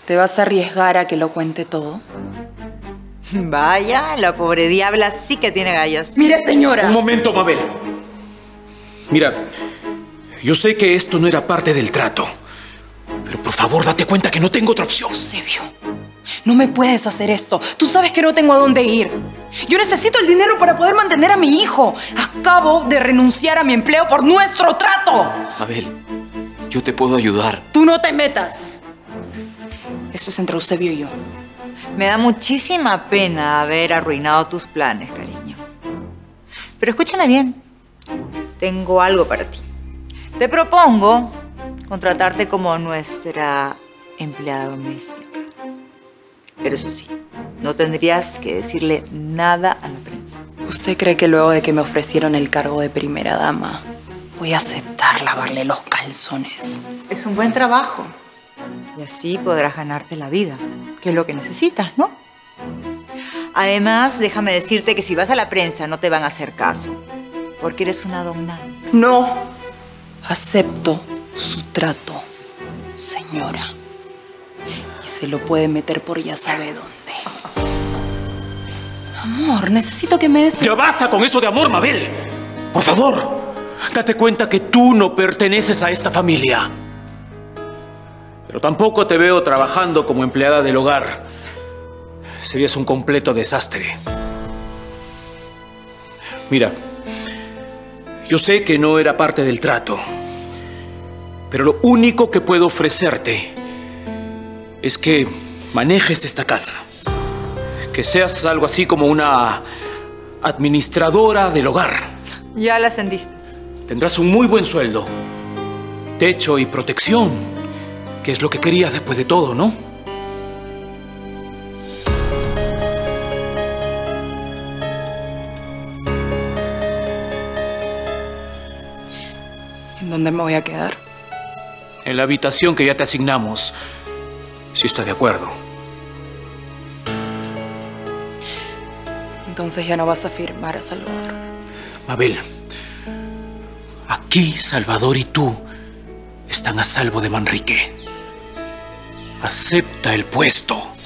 ¿Te vas a arriesgar a que lo cuente todo? Vaya, la pobre diabla sí que tiene gallas. ¡Mire, señora! Un momento, Mabel. Mira, yo sé que esto no era parte del trato. Pero por favor, date cuenta que no tengo otra opción. Eusebio, no me puedes hacer esto. Tú sabes que no tengo a dónde ir. Yo necesito el dinero para poder mantener a mi hijo. Acabo de renunciar a mi empleo por nuestro trato. Mabel, yo te puedo ayudar. Tú no te metas. Esto es entre Eusebio y yo. Me da muchísima pena haber arruinado tus planes, cariño. Pero escúchame bien. Tengo algo para ti. Te propongo contratarte como nuestra empleada doméstica. Pero eso sí, no tendrías que decirle nada a la prensa. ¿Usted cree que luego de que me ofrecieron el cargo de primera dama, voy a aceptar lavarle los calzones? Es un buen trabajo. Y así podrás ganarte la vida, que es lo que necesitas, ¿no? Además, déjame decirte que si vas a la prensa no te van a hacer caso, porque eres una don nadie. No acepto su trato, señora. Y se lo puede meter por ya sabe dónde. Amor, necesito que me des... ¡Ya basta con eso de amor, Mabel! Por favor, date cuenta que tú no perteneces a esta familia. Pero tampoco te veo trabajando como empleada del hogar. Serías un completo desastre. Mira, yo sé que no era parte del trato, pero lo único que puedo ofrecerte es que manejes esta casa. Que seas algo así como una administradora del hogar. Ya la ascendiste. Tendrás un muy buen sueldo, techo y protección, que es lo que querías después de todo, ¿no? ¿En dónde me voy a quedar? En la habitación que ya te asignamos, si estás de acuerdo. Entonces ya no vas a firmar a Salvador. Mabel, aquí Salvador y tú están a salvo de Manrique. Acepta el puesto.